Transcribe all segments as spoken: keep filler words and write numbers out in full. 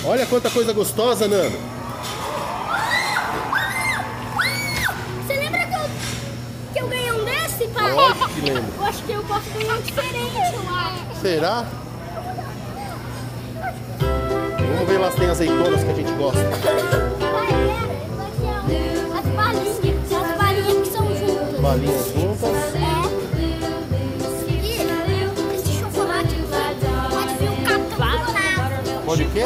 Olha quanta coisa gostosa, Nando. Você lembra que eu, que eu ganhei um desse, pai? Lógico que lembro. Eu acho que eu posso ganhar um diferente, eu acho. Será? Vamos ver lá se tem azeitonas que a gente gosta. As balinhas, as balinhas que são juntas. Balinhas juntas. É. E esse chocolate pode vir um cartão dourado. Pode o quê?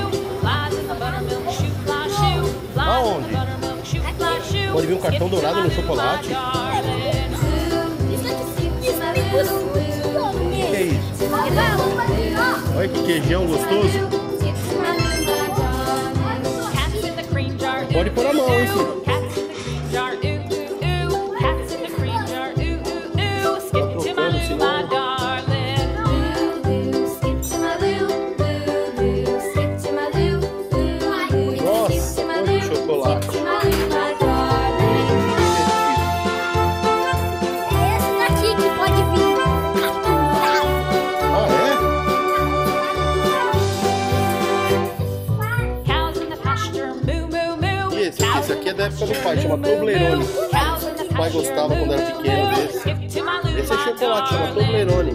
Aonde? Pode vir um cartão dourado no chocolate? O que é isso? Olha que queijão gostoso. Pode pôr a mão, hein, filho? Nossa, olha o chocolate. É esse daqui que pode vir cartão dourado. Ah, é? E esse aqui? Esse aqui é da época do pai, chama Toblerone. O pai gostava quando era pequeno desse. Esse é chocolate, chama Toblerone.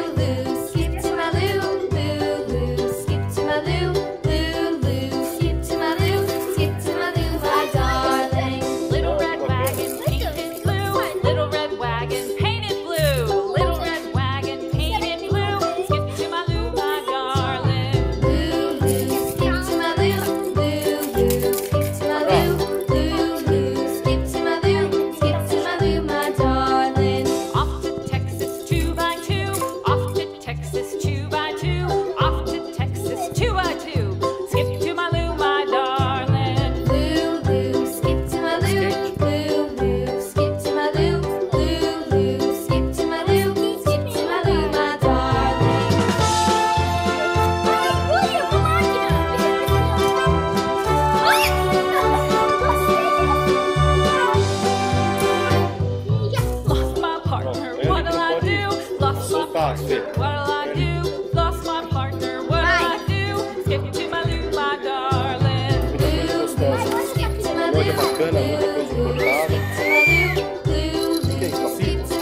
Loja bacana, muita coisa importada. O que é isso?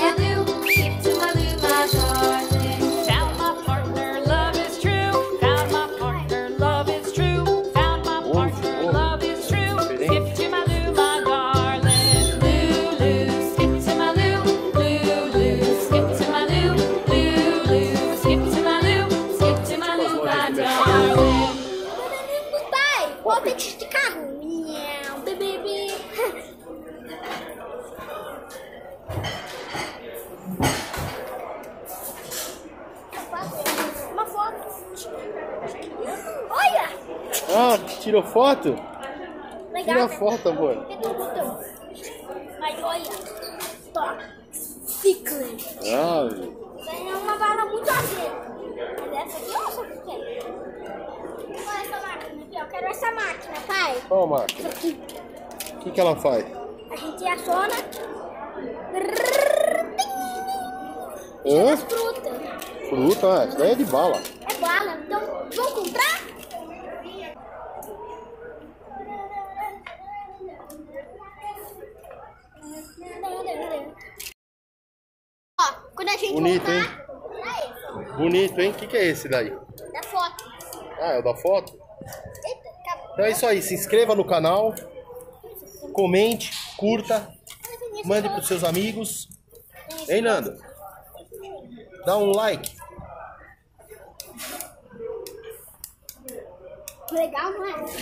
Volta de carro. Bebê, bebê. Uma foto. Olha! Ah, tirou foto? Legal. Tira foto, amor. Mas olha. Toquinho. Ah, é uma bala muito azeda. Mas essa aqui eu sei o que é. Olha essa máquina aqui, eu quero essa máquina, pai. qual máquina? Essa aqui. O que, que ela faz? A gente aciona. Hã? As frutas. Fruta? Ah, isso daí é de bala. É bala, então vamos comprar? Ó, quando a gente Bonito, voltar, hein? Bonito, hein? O que, que é esse daí? da foto. Ah, é o da foto? Eita, acabou. Então é isso aí. Se inscreva no canal. Comente, curta. Mande para os seus amigos. Hein, Nando? Dá um like. Legal, não é?